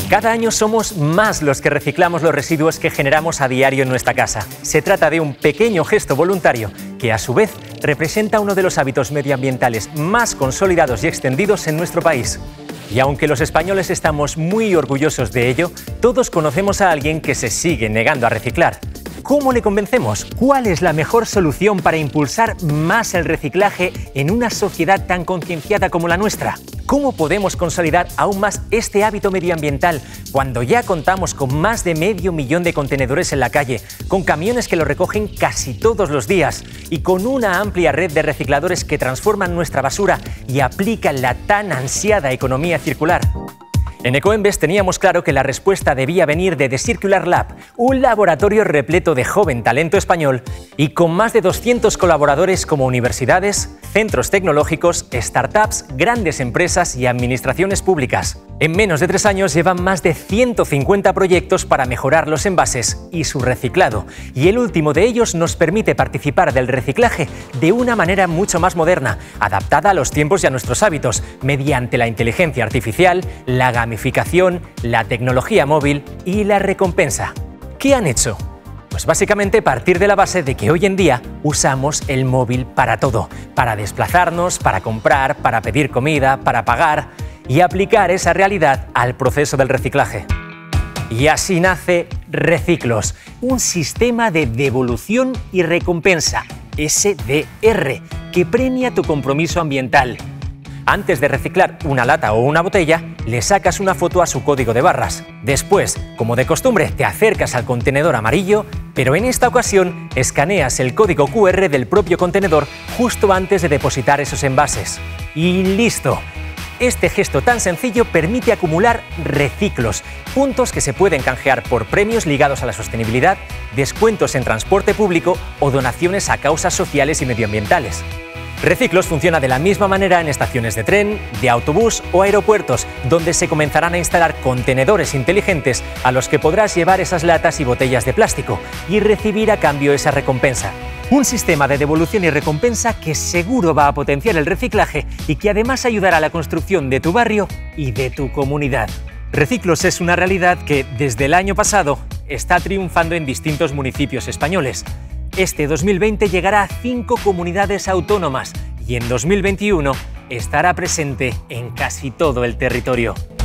Cada año somos más los que reciclamos los residuos que generamos a diario en nuestra casa. Se trata de un pequeño gesto voluntario que, a su vez, representa uno de los hábitos medioambientales más consolidados y extendidos en nuestro país. Y aunque los españoles estamos muy orgullosos de ello, todos conocemos a alguien que se sigue negando a reciclar. ¿Cómo le convencemos? ¿Cuál es la mejor solución para impulsar más el reciclaje en una sociedad tan concienciada como la nuestra? ¿Cómo podemos consolidar aún más este hábito medioambiental cuando ya contamos con más de 500 000 de contenedores en la calle, con camiones que lo recogen casi todos los días y con una amplia red de recicladores que transforman nuestra basura y aplican la tan ansiada economía circular? En Ecoembes teníamos claro que la respuesta debía venir de The Circular Lab, un laboratorio repleto de joven talento español y con más de 200 colaboradores como universidades, centros tecnológicos, startups, grandes empresas y administraciones públicas. En menos de 3 años llevan más de 150 proyectos para mejorar los envases y su reciclado, y el último de ellos nos permite participar del reciclaje de una manera mucho más moderna, adaptada a los tiempos y a nuestros hábitos, mediante la inteligencia artificial, la gamificación, la tecnología móvil y la recompensa. ¿Qué han hecho? Pues básicamente partir de la base de que hoy en día usamos el móvil para todo, para desplazarnos, para comprar, para pedir comida, para pagar y aplicar esa realidad al proceso del reciclaje. Y así nace Reciclos, un sistema de devolución y recompensa, SDR, que premia tu compromiso ambiental. Antes de reciclar una lata o una botella, le sacas una foto a su código de barras. Después, como de costumbre, te acercas al contenedor amarillo, pero en esta ocasión escaneas el código QR del propio contenedor justo antes de depositar esos envases. ¡Y listo! Este gesto tan sencillo permite acumular Reciclos, puntos que se pueden canjear por premios ligados a la sostenibilidad, descuentos en transporte público o donaciones a causas sociales y medioambientales. Reciclos funciona de la misma manera en estaciones de tren, de autobús o aeropuertos, donde se comenzarán a instalar contenedores inteligentes a los que podrás llevar esas latas y botellas de plástico y recibir a cambio esa recompensa. Un sistema de devolución y recompensa que seguro va a potenciar el reciclaje y que además ayudará a la construcción de tu barrio y de tu comunidad. Reciclos es una realidad que, desde el año pasado, está triunfando en distintos municipios españoles. Este 2020 llegará a 5 comunidades autónomas y en 2021 estará presente en casi todo el territorio.